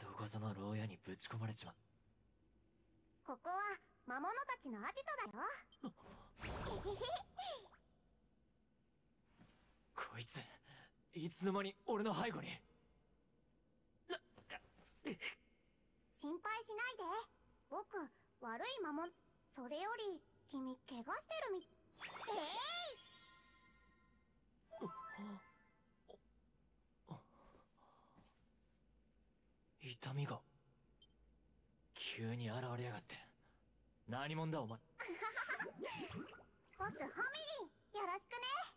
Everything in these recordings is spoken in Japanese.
どこぞの牢屋にぶち込まれちま。 ここは魔物たちのアジトだよ。 こいついつの間に俺の背後に。 心配しないで。僕悪い魔物。それより君怪我してるみ。 痛みが急に現れやがって。何者だお前。 僕ホミリン、よろしく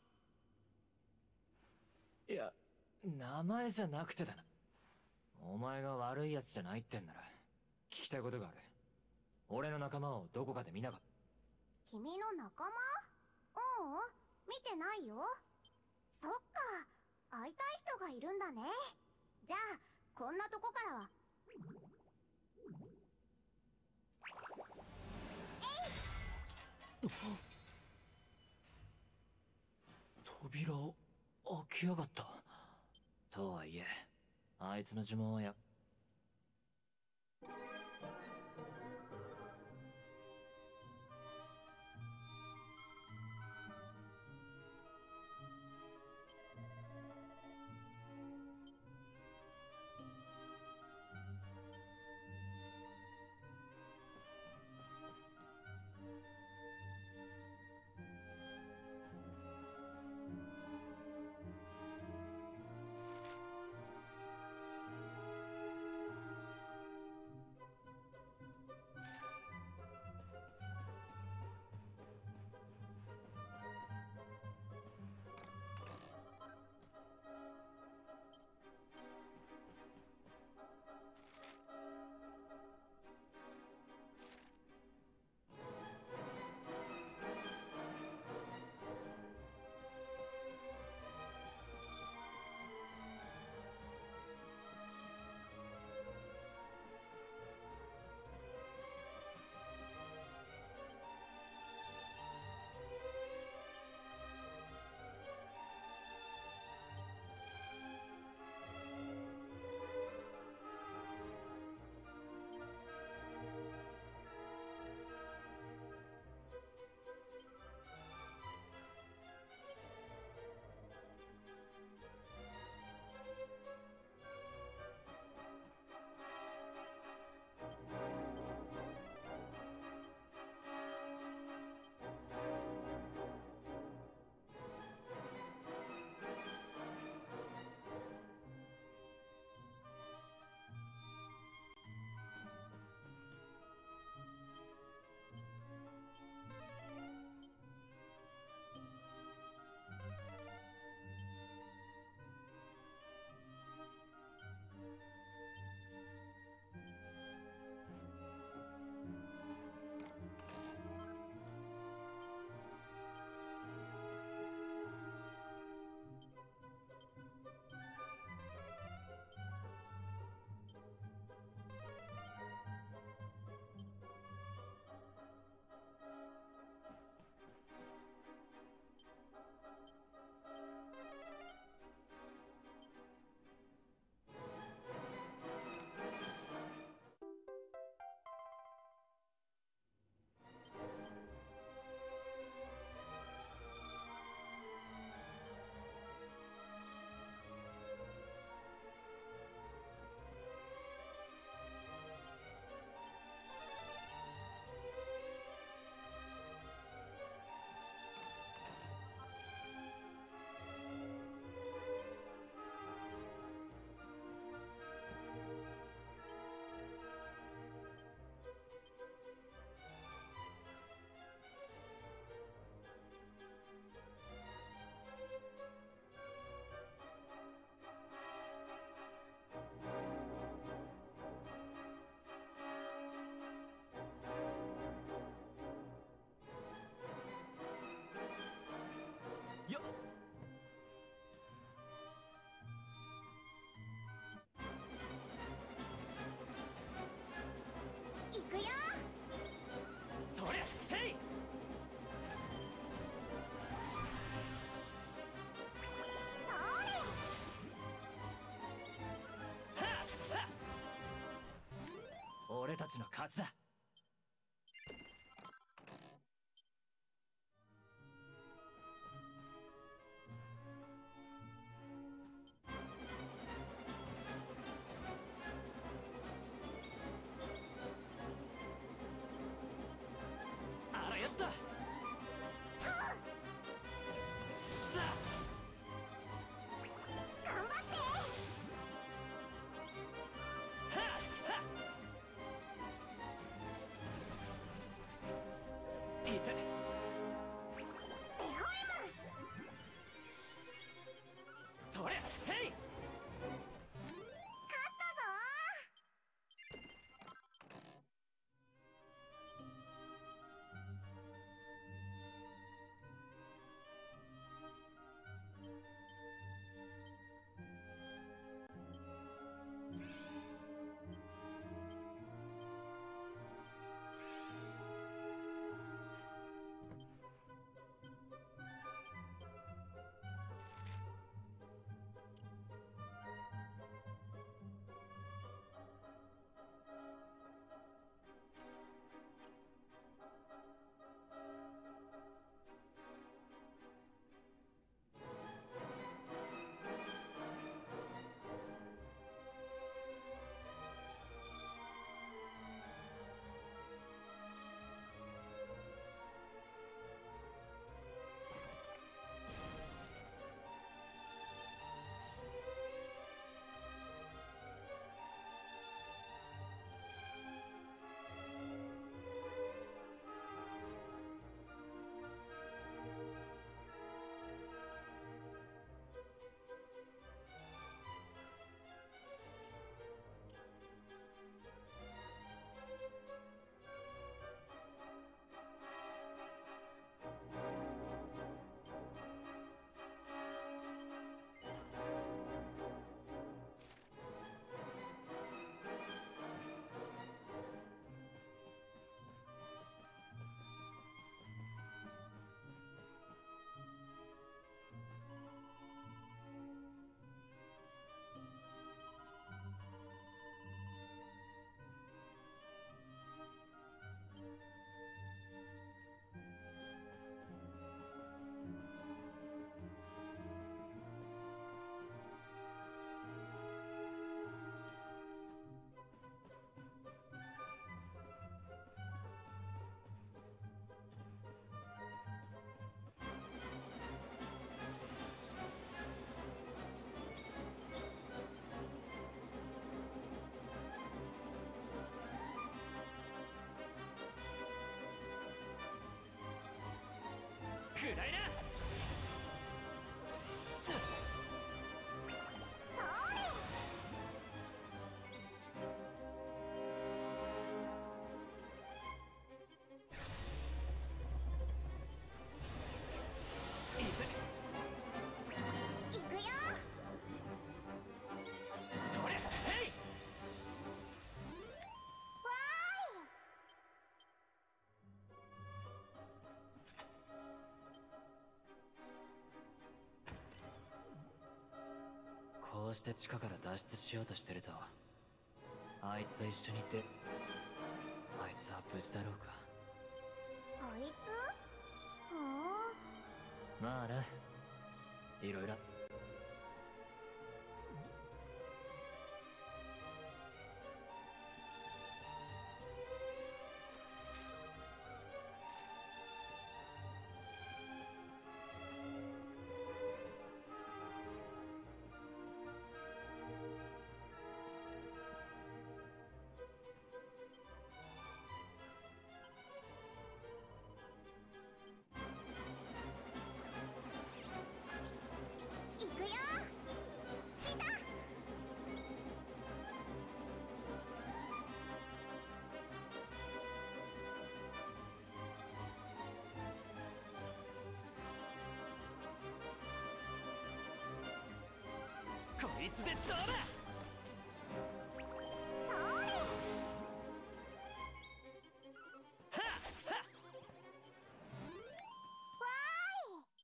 ね。 いや、名前じゃなくてだな。お前が悪いやつじゃないってんなら聞きたいことがある。俺の仲間をどこかで見なかった？ 君の仲間？ううん、見てないよ。そっか、会いたい人がいるんだね。じゃあこんなとこからは。 扉を開きやがった。とはいえあいつの呪文はや。 俺たちの勝ちだ。あらやった。 頑張っていて。 エホイムとりゃせい。 勝ったぞくらいな。 それいて。 行くよとりゃせい。 わーいこうして地下から脱出しようとしてると、あいつと一緒にいて、あいつは無事だろうか。 あいつまあな、いろいろ。 行くよいたこいつでどうだ。 それはっはっ。 わーい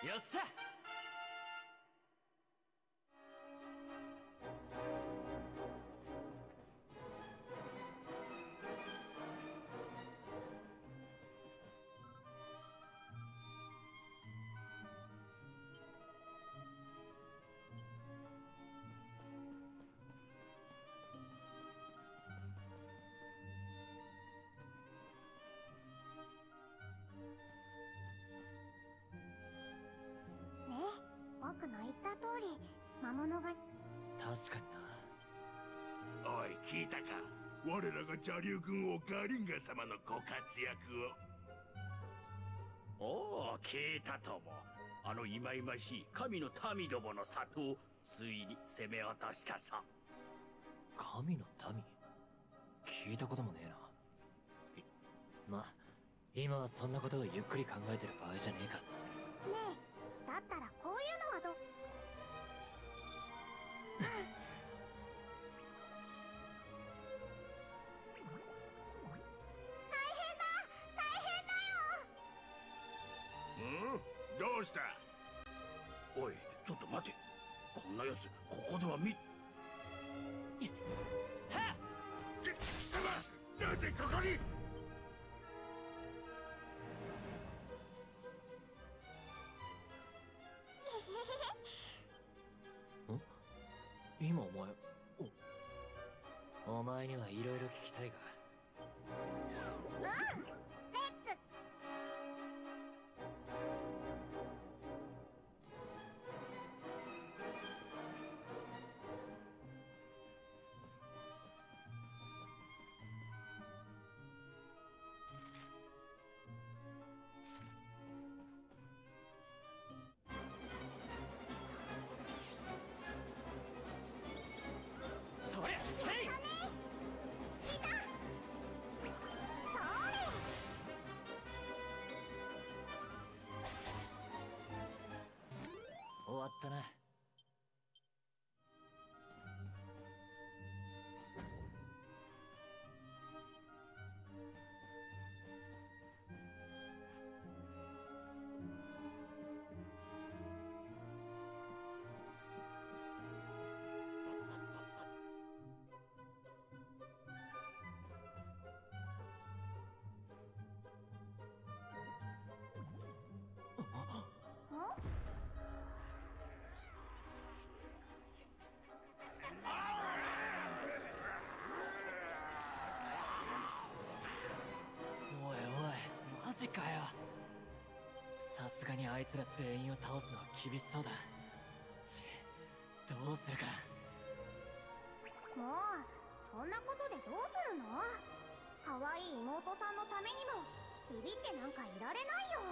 よっしゃ。 僕の言った通り魔物が。 確かにな。 おい、聞いたか。我らが邪竜軍王ガリンガ様のご活躍を。 おお、聞いたとも。あの忌々しい神の民どもの里をついに攻め落としたさ。 神の民、聞いたこともねえな。まあ今はそんなことをゆっくり考えてる場合じゃねえか。 ねえ、だったらこういうのはど。 どうした？ おい、ちょっと待て。こんなやつここでは見。 貴様、なぜここに？ 今お前にはいろいろ聞きたいが。 レッツ。 それせい。終わったな。おいおい、マジかよ。さすがにあいつら全員を倒すのは厳しそうだ。どうするか。 もうそんなことでどうするの？可愛い妹さんのためにもビビってなんかいられないよ。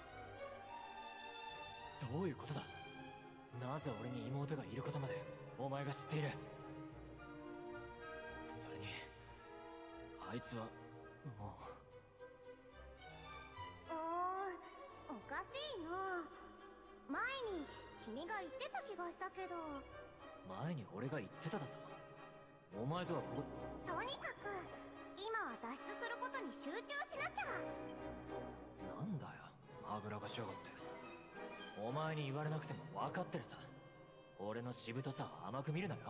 どういうことだ。なぜ俺に妹がいることまでお前が知っている。それにあいつはもう。 おかしいな。前に君が言ってた気がしたけど。 前に俺が言ってただと。お前とはとにかく今は脱出することに集中しなきゃ。 なんだよ、はぐらかしやがって。お前に言われなくても分かってるさ。俺のしぶとさを甘く見るなよ。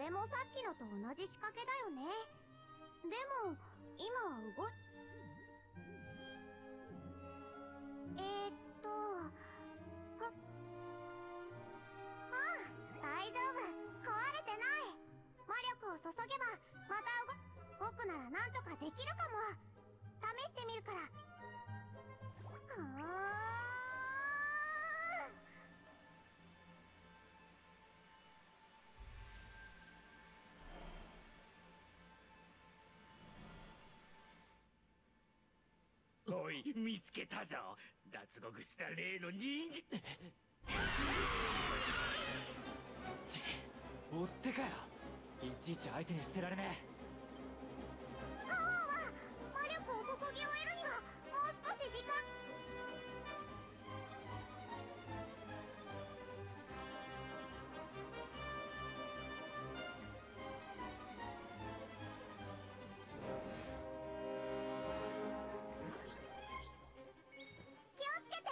れもさっきのと同じ仕掛けだよね。でも今は動い大丈夫、壊れてない。魔力を注げばまた僕ならなんとかできるかも。試してみるから。 おい、見つけたぞ。脱獄した例の人間。 追ってかよ。いちいち相手にしてられねえ。 パワーは魔力を注ぎ終えるにはもう少し時間。気をつけて。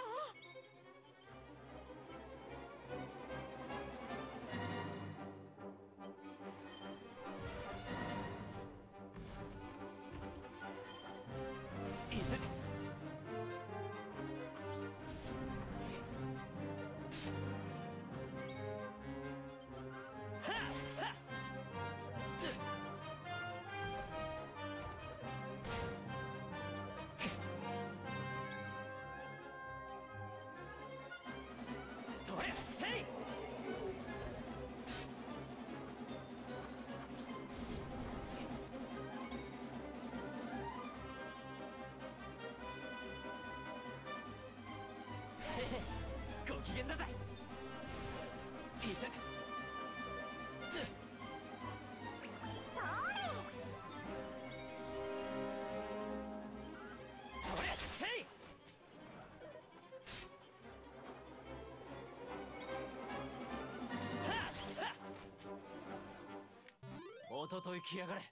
それせい。ご機嫌だぜ。いた。 それ。 それせい。おととい来やがれ。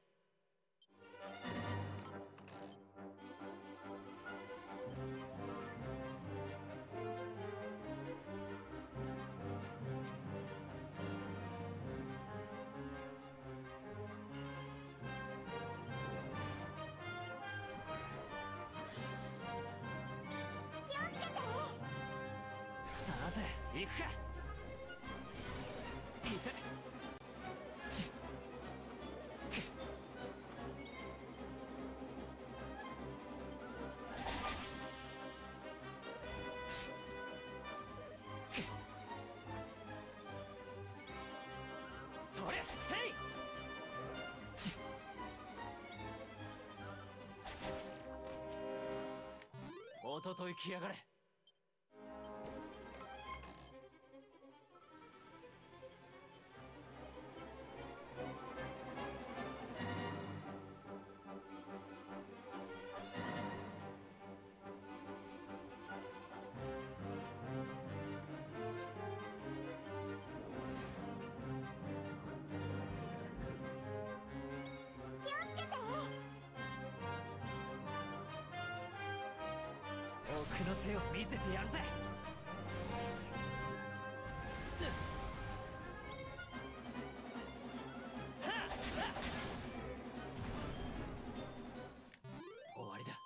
気をつけて。 さて行くか。いた。それせい。おととい来やがれ。 気をつけて。 奥の手を見せてやるぜ。終わりだ。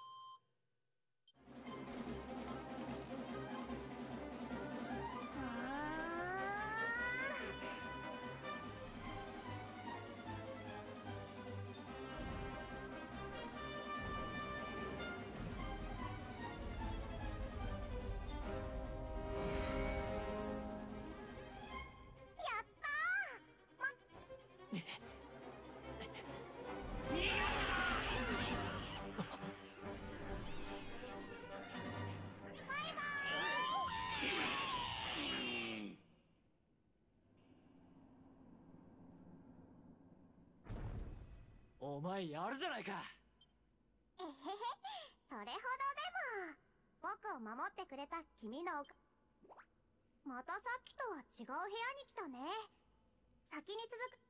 やったバイバお前やるじゃないか。 ー。えへへ、それほどでも。僕を守ってくれた君のまたさっきとは違う部屋に来たね。先に続く。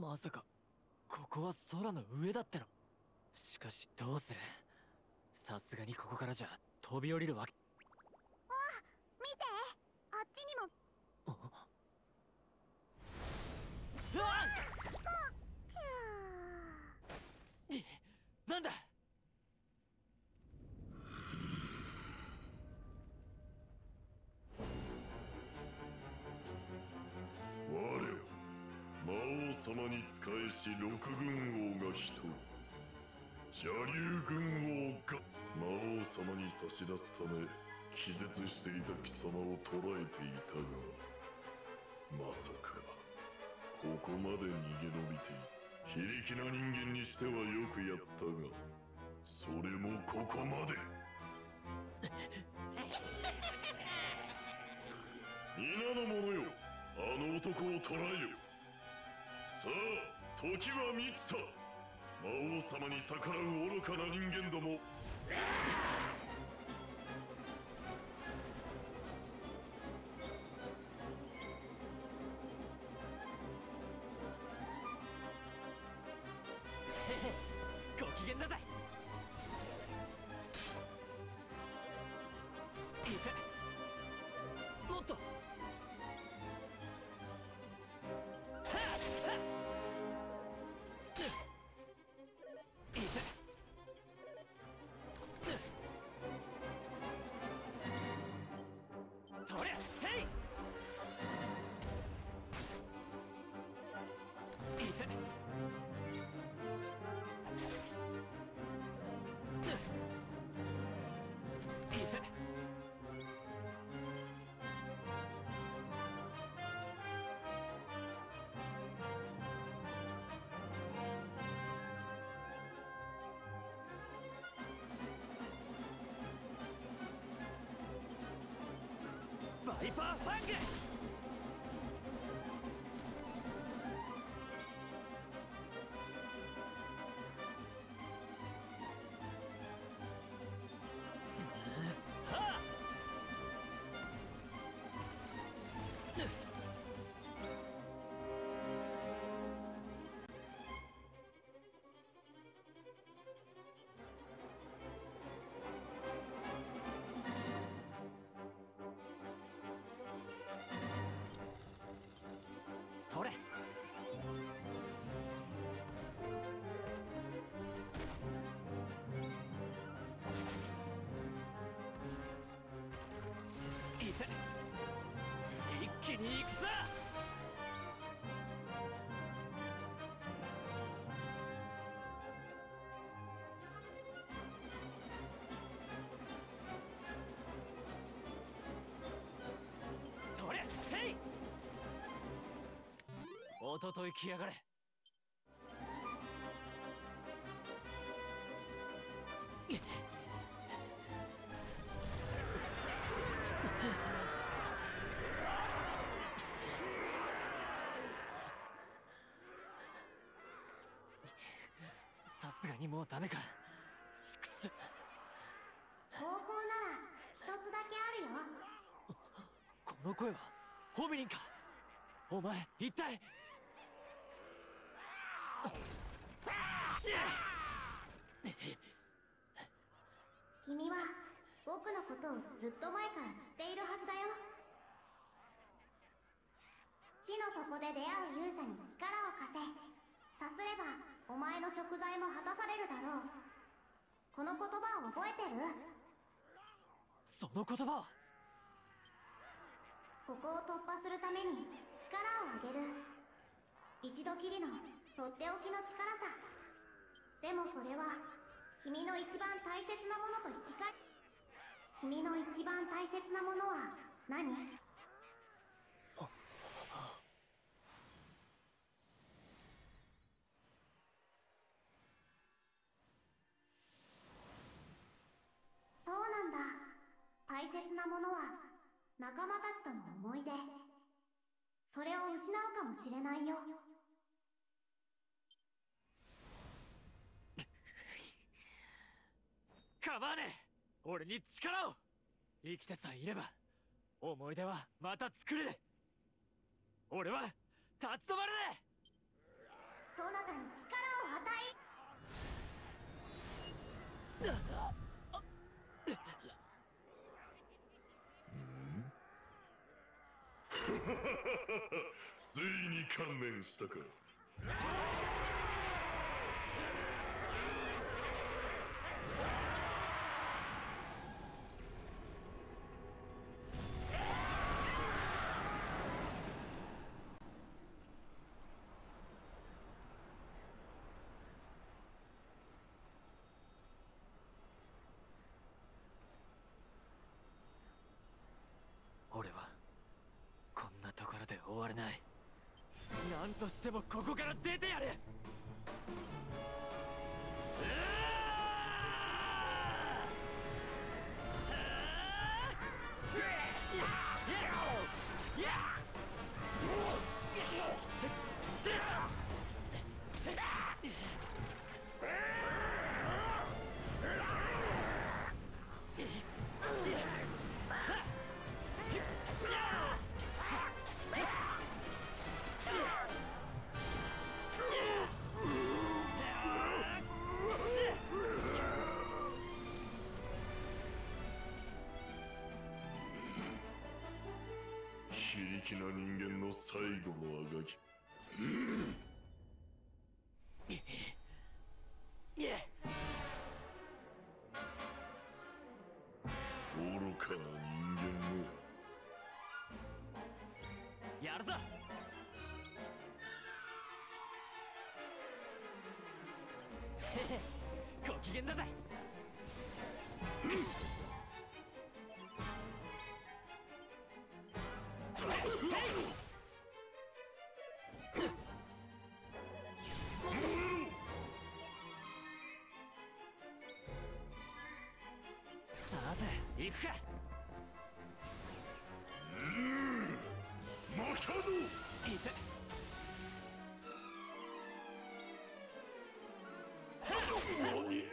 まさかここは空の上だっての。しかしどうする。さすがにここからじゃ飛び降りるわけ。 見て、あっちにも。 うわひゅっなんだ。 我魔王様に仕えし六軍王が一人、邪竜軍王が魔王様に差し出すため気絶していた貴様を捕らえていたが、まさかここまで逃げ延びていた。非力な人間にしてはよくやったが、それもここまで。皆の者よ、あの男を捕らえよ。さあ、時は満ちた。魔王様に逆らう愚かな人間ども。 ご機嫌だぜ。いておっと。いてとりゃせい。いていてバイパーファング。それ。いて一気に行くぞ。とりゃせい。おととい来やがれ。さすがにもうダメか。ちくしょ。 方法なら一つだけあるよ。 この声はホミリンか。お前一体。 君は僕のことをずっと前から知っているはずだよ。地の底で出会う勇者に力を貸せ。さすればお前の贖罪も果たされるだろう。この言葉を覚えてる？ その言葉は。 ここを突破するために力をあげる。一度きりのとっておきの力さ。でもそれは君の一番大切なものと引き換え。君の一番大切なものは何？そうなんだ。大切なものは仲間たちとの思い出。それを失うかもしれないよ。 構わねえ。俺に力を。生きてさえいれば思い出はまた作れる。俺は立ち止まれねえ。 そなたに力を与ついに観念したか。 俺はこんなところで終われない。何としてもここから出てやる。 非力な人間の最後のあがき。愚かな人間め。 やるぞ。へへ、ご機嫌だぜ。さて行くか。 マシャド。 いて。 何。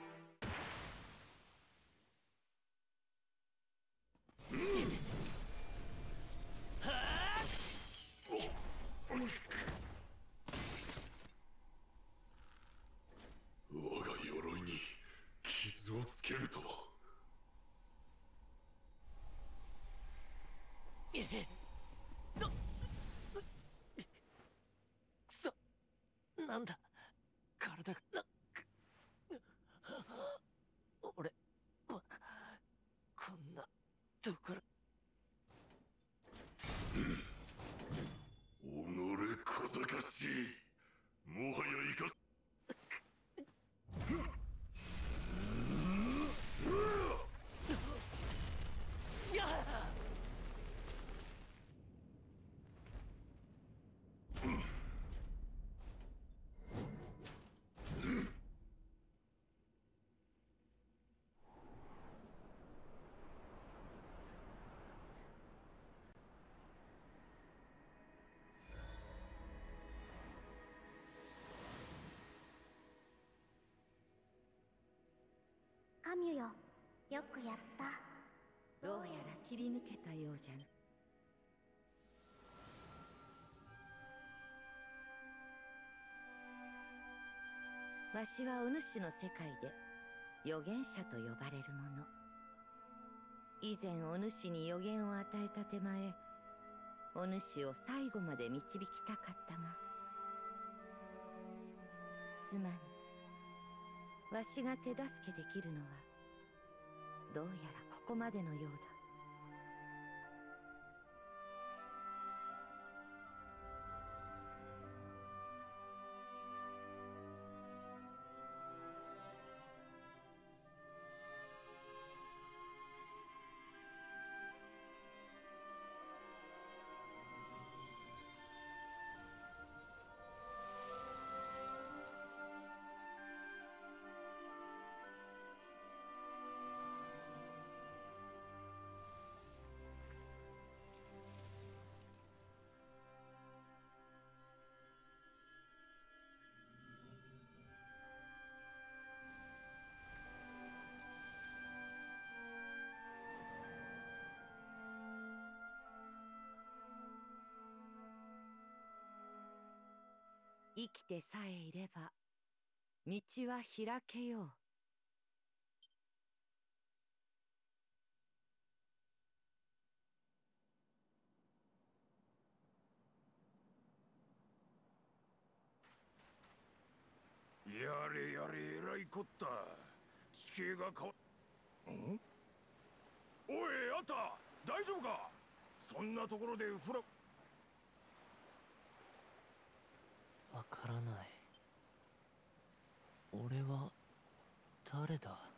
我が鎧に傷をつけるとは。 くそ、なんだ体が俺はこんなところ。 己小賢しい。もはや生かす。 カミュよ、よくやった。 どうやら切り抜けたようじゃな。わしはお主の世界で預言者と呼ばれる者。以前お主に予言を与えた手前、お主を最後まで導きたかったが、すまぬ。わしが手助けできるのはどうやらここまでのようだ。 生きてさえいれば道は開けよう。 やれやれ、えらいこった。地形が変わん。おい、あんた大丈夫か。そんなところでわからない。俺は誰だ。